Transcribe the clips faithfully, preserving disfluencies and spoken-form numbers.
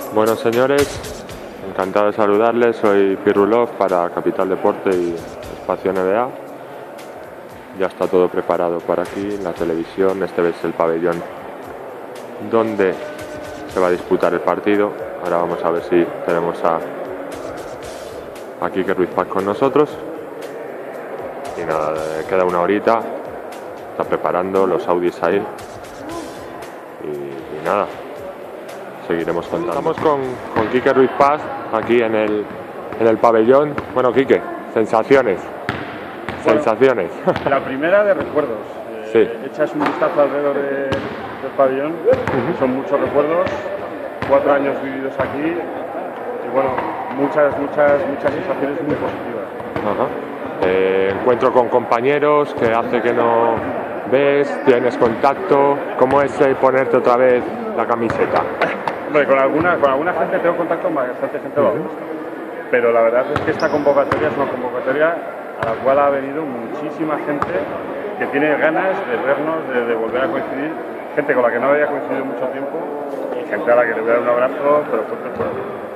Bueno, señores, encantado de saludarles. Soy Pirulov para Capital Deporte y Espacio N B A. Ya está todo preparado para aquí, en la televisión. Este es el pabellón donde se va a disputar el partido. Ahora vamos a ver si tenemos a, a Quique Ruiz Paz con nosotros. Y nada, queda una horita. Está preparando los Audis ahí. Y, y nada, seguiremos contando. Estamos con, con Quique Ruiz Paz aquí en el, en el pabellón. Bueno, Quique, sensaciones. Bueno, sensaciones. La primera de recuerdos. Eh, sí. Echas un vistazo alrededor de, del pabellón. Uh-huh. Son muchos recuerdos. Cuatro años vividos aquí. Y bueno, muchas, muchas, muchas sensaciones muy positivas. Ajá. Eh, encuentro con compañeros que hace que no ves, tienes contacto. ¿Cómo es eh, ponerte otra vez la camiseta? Hombre, con alguna, con alguna gente tengo contacto, con bastante gente lo gusta. Pero la verdad es que esta convocatoria es una convocatoria a la cual ha venido muchísima gente que tiene ganas de vernos, de, de volver a coincidir. Gente con la que no había coincidido mucho tiempo y gente a la que le voy a dar un abrazo, pero fuerte, fuerte.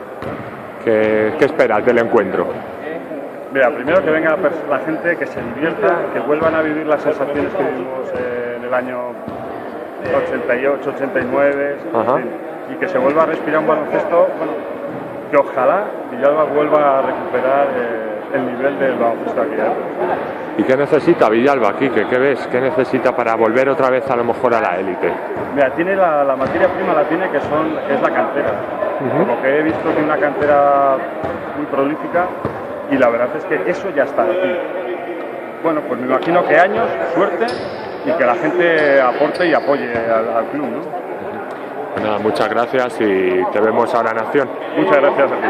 ¿Qué, qué esperas del encuentro? Mira, primero que venga la gente, que se divierta, que vuelvan a vivir las sensaciones que vivimos en el año ochenta y ocho, ochenta y nueve, y que se vuelva a respirar un baloncesto, bueno, que ojalá Villalba vuelva a recuperar eh, el nivel del baloncesto aquí. ¿Y qué necesita Villalba, Quique? ¿Qué ves? ¿Qué necesita para volver otra vez a lo mejor a la élite? Mira, tiene la, la materia prima, la tiene, que, son, que es la cantera. Uh-huh. Por lo que he visto, tiene una cantera muy prolífica. Y la verdad es que eso ya está aquí. Bueno, pues me imagino que años, suerte y que la gente aporte y apoye al, al club, ¿no? Nada, muchas gracias y te vemos ahora en acción. Muchas gracias a ti.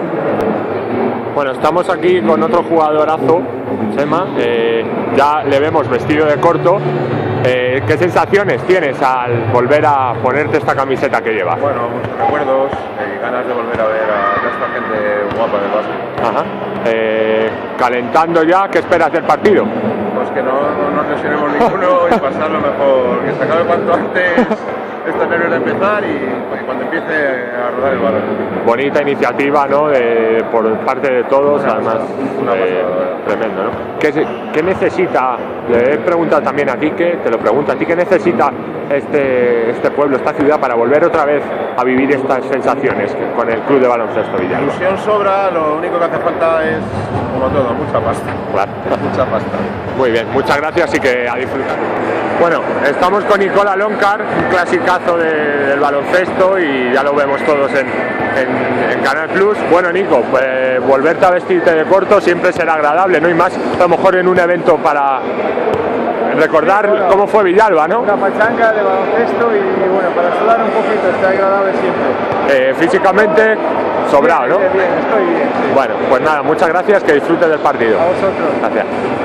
Bueno, estamos aquí con otro jugadorazo, Sema. Eh, ya le vemos vestido de corto. Eh, ¿Qué sensaciones tienes al volver a ponerte esta camiseta que llevas? Bueno, muchos recuerdos y ganas de volver a ver a esta gente guapa del básquet. Ajá. Eh, calentando ya, ¿qué esperas del partido? Pues que no, no nos lesionemos ninguno y pasarlo mejor, que se acabe cuanto antes estos nervios de empezar y, y cuando empiece a rodar el balón. Bonita iniciativa, ¿no? De, por parte de todos, una además una eh, tremendo, ¿no? ¿Qué, ¿Qué necesita? Le he preguntado también a Quique, te lo pregunto a ti, ¿qué necesita este, este pueblo, esta ciudad para volver otra vez a vivir estas sensaciones con el Club de Baloncesto Villalba? Ilusión sobra, lo único que hace falta es, como todo, mucha pasta. Claro. Mucha pasta. Muy bien, muchas gracias y que a disfrutar. Bueno, estamos con Nicola Loncar, un clasicazo de, del baloncesto y ya lo vemos todos en, en, en Canal Plus. Bueno, Nico, pues volverte a vestirte de corto siempre será agradable, ¿no? Y más a lo mejor en un evento para recordar sí, bueno, cómo fue Villalba, ¿no? Una pachanga de baloncesto y bueno, para sudar un poquito, está agradable siempre. Eh, físicamente sobrado, ¿no? Bien, bien, estoy bien. Sí. Bueno, pues nada, muchas gracias, que disfrutes del partido. A vosotros. Gracias.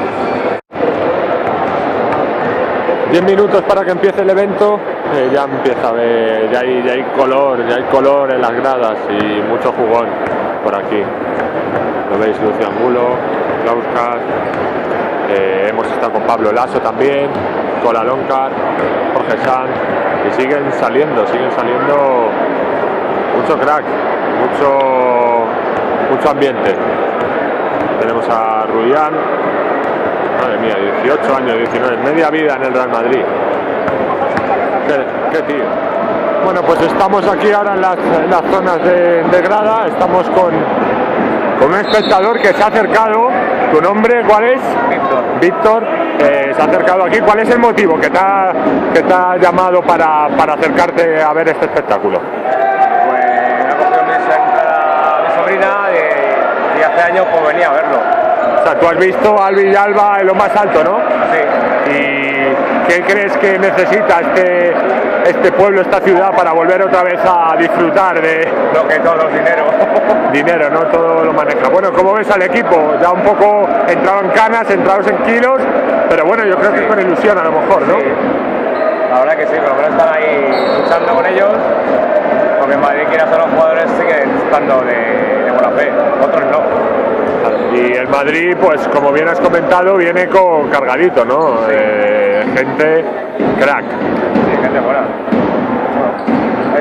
diez minutos para que empiece el evento, eh, ya empieza a ver, ya hay, ya hay color, ya hay color en las gradas y mucho jugón por aquí. Lo veis, Lucio Angulo, Klauskas, eh, hemos estado con Pablo Lasso también, Nicola Loncar, Jorge Sanz, y siguen saliendo, siguen saliendo mucho crack, mucho, mucho ambiente. Tenemos a Rullán. Madre mía, dieciocho años, diecinueve, media vida en el Real Madrid. Qué, qué tío. Bueno, pues estamos aquí ahora en las, en las zonas de, de grada. Estamos con, con un espectador que se ha acercado. ¿Tu nombre cuál es? Víctor. Víctor, eh, se ha acercado aquí. ¿Cuál es el motivo que te ha, que te ha llamado para, para acercarte a ver este espectáculo? Pues me ha cogido mi entrada mi sobrina y, y hace años pues venía a verlo. O sea, tú has visto al Villalba en lo más alto, ¿no? Sí. ¿Y qué crees que necesita este, este pueblo, esta ciudad, para volver otra vez a disfrutar de... Lo que todo, dinero. Dinero, ¿no? Todo lo maneja. Bueno, ¿cómo ves al equipo? Ya un poco entrado en canas, entrados en kilos, pero bueno, yo creo que con ilusión a lo mejor, ¿no? Sí. La verdad que sí, por lo menos están ahí luchando con ellos, porque en Madrid quiere hacer los jugadores siguen estando de, de buena fe, otros no. Y el Madrid, pues como bien has comentado, viene con cargadito, ¿no? Sí. Eh, gente crack. Sí, gente buena.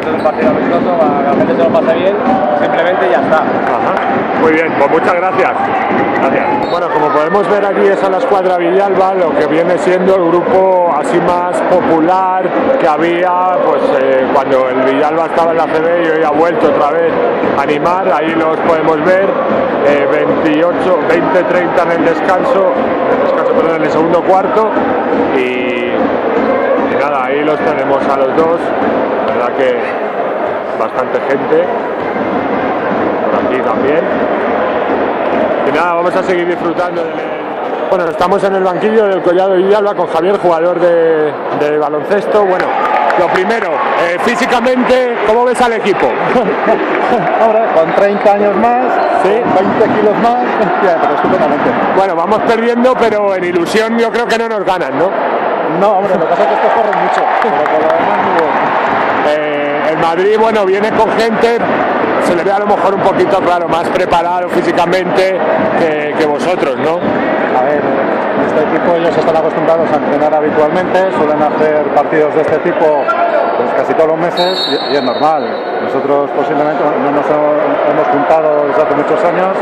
esto es un partido amistoso para que la gente se lo pase bien, simplemente y ya está. Ajá. Muy bien, pues muchas gracias. Gracias. Bueno, como podemos ver aquí es a la escuadra Villalba, lo que viene siendo el grupo así más popular que había pues eh, cuando el Villalba estaba en la C B y hoy ha vuelto otra vez a animar. Ahí los podemos ver, eh, veintiocho, veinte, treinta en el descanso, en el descanso, perdón, en el segundo cuarto y, y nada, ahí los tenemos a los dos, la verdad que bastante gente. Aquí también. Y nada, vamos a seguir disfrutando del... Bueno, estamos en el banquillo del Collado Villalba con Javier, jugador de, de baloncesto. Bueno, lo primero, eh, físicamente, ¿cómo ves al equipo? Ahora, con treinta años más, ¿sí? veinte kilos más, ya, pero estupendamente. Bueno, vamos perdiendo, pero en ilusión yo creo que no nos ganan, ¿no? No, hombre, lo que pasa es que estos corren mucho, pero por lo demás muy bueno. Eh, el Madrid, bueno, viene con gente, se le ve a lo mejor un poquito, claro, más preparado físicamente que, que vosotros, ¿no? A ver, este equipo ellos están acostumbrados a entrenar habitualmente, suelen hacer partidos de este tipo pues casi todos los meses y, y es normal. Nosotros posiblemente no nos hemos juntado desde hace muchos años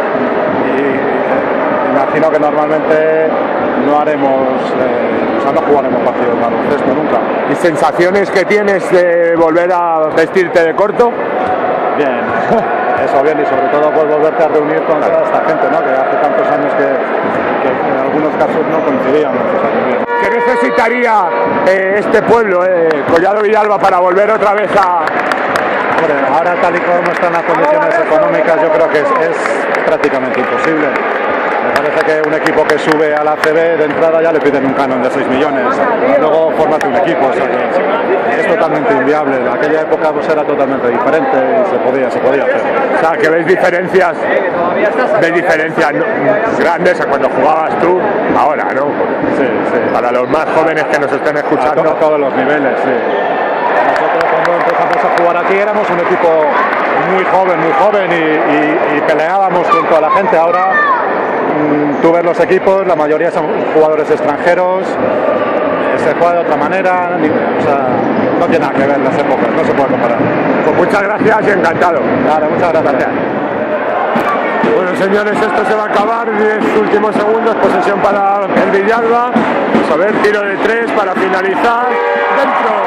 y imagino que normalmente no haremos, eh, o sea, no jugaremos partidos de baloncesto nunca. ¿Y sensaciones que tienes de volver a vestirte de corto? Bien, eso bien, y sobre todo pues volverte a reunir con toda esta gente, ¿no? Que hace tantos años que, que en algunos casos no coincidíamos. O sea, que bien. ¿Qué necesitaría eh, este pueblo, eh, Collado Villalba, para volver otra vez a...? Hombre, ahora tal y como están las condiciones económicas, yo creo que es, es prácticamente imposible. Me parece que un equipo que sube a la C B de entrada ya le piden un canon de seis millones. Luego fórmate un equipo, o sea que es totalmente inviable. En aquella época pues era totalmente diferente y se podía, se podía hacer. O sea, que ves diferencias, ves diferencias grandes a cuando jugabas tú, ahora, ¿no? Sí, sí. Para los más jóvenes que nos estén escuchando. A todos los niveles, sí. Nosotros cuando empezamos a jugar aquí éramos un equipo muy joven, muy joven y, y, y peleábamos con toda la gente. Ahora tú ves los equipos, la mayoría son jugadores extranjeros, se juega de otra manera, o sea, no tiene nada que ver las épocas, no se puede comparar. Pues muchas gracias y encantado. Claro, muchas gracias. Bueno, señores, esto se va a acabar, diez últimos segundos, posesión para el Villalba. Vamos a ver, tiro de tres para finalizar, dentro.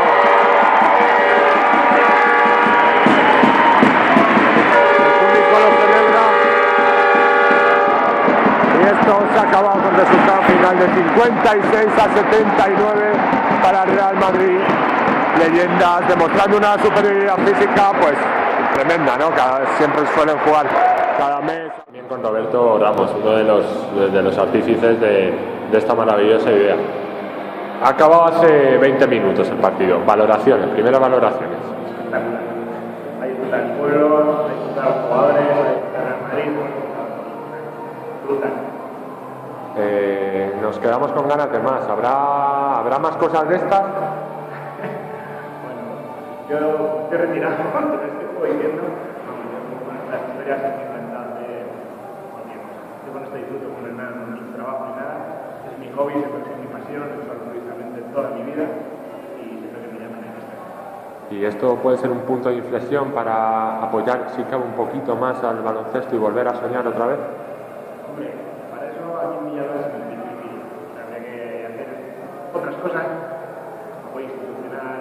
Esto se ha acabado con resultado final de cincuenta y seis a setenta y nueve para el Real Madrid. Leyendas demostrando una superioridad física pues tremenda, ¿no? Cada, siempre suelen jugar cada mes. También con Roberto Ramos, uno de los, de los artífices de, de esta maravillosa idea. Ha acabado hace veinte minutos el partido. Valoraciones, primeras valoraciones. Hay que disfrutar el pueblo, hay que disfrutar los jugadores, hay que disfrutar el Madrid. Disfrutan. Eh, nos quedamos con ganas de más. ¿Habrá, ¿habrá más cosas de estas? Bueno, yo estoy retirado, pero es que estoy viendo las historias que me encantan de yo con esto disfruto, con el nada, no es un trabajo ni nada, es mi hobby, siempre es mi pasión, he hecho precisamente toda mi vida y siempre que me llaman en esta. Y esto puede ser un punto de inflexión para apoyar, si cabe, un poquito más al baloncesto y volver a soñar otra vez. Hombre, para eso aquí en Villalba es muy difícil. Habría que hacer otras cosas, apoyo institucional,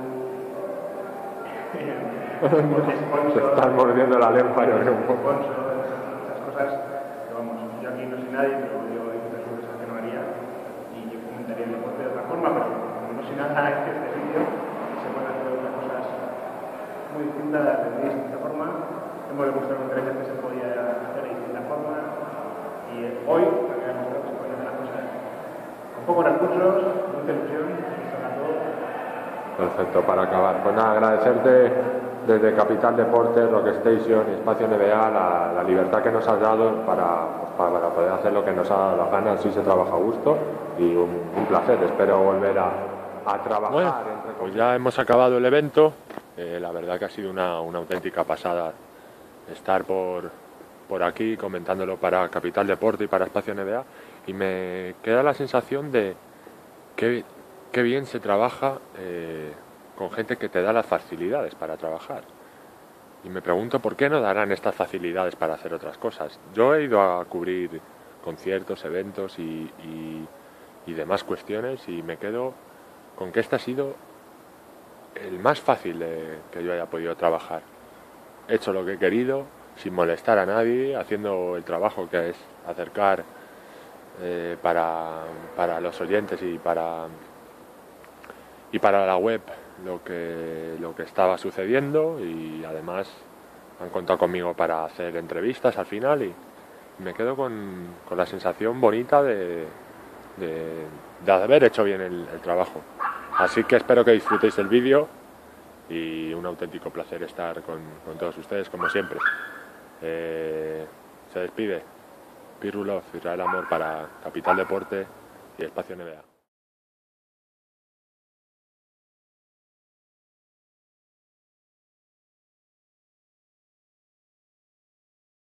Se están mordiendo la lengua, yo creo, un poco. Esas cosas que vamos, yo aquí no soy nadie, pero yo hay muchas cosas que no haría y yo comentaría el deporte de otra forma, pero como no soy nada en este sitio, se pueden hacer otras cosas muy distintas de distinta forma. Hemos demostrado con creces que se podía hacer de distinta forma y hoy también hemos demostrado que se pueden hacer las cosas con pocos recursos, mucha ilusión y sobre todo. Perfecto, para acabar. Pues nada, agradecerte desde Capital Deportes, Rock Station y Espacio N B A la, la libertad que nos has dado para, pues, para poder hacer lo que nos ha dado la gana, así se trabaja a gusto y un, un placer. Espero volver a, a trabajar. Bueno, pues ya hemos acabado el evento. Eh, la verdad que ha sido una, una auténtica pasada estar por, por aquí comentándolo para Capital Deporte y para Espacio N B A y me queda la sensación de que qué bien se trabaja eh, con gente que te da las facilidades para trabajar. Y me pregunto por qué no darán estas facilidades para hacer otras cosas. Yo he ido a cubrir conciertos, eventos y, y, y demás cuestiones y me quedo con que este ha sido el más fácil de, que yo haya podido trabajar. He hecho lo que he querido, sin molestar a nadie, haciendo el trabajo que es acercar eh, para, para los oyentes y para, y para la web lo que, lo que estaba sucediendo, y además han contado conmigo para hacer entrevistas al final y me quedo con, con la sensación bonita de, de, de haber hecho bien el, el trabajo. Así que espero que disfrutéis del vídeo y un auténtico placer estar con, con todos ustedes como siempre. Eh, se despide Pirulov, Israel Amor para Capital Deporte y Espacio N B A.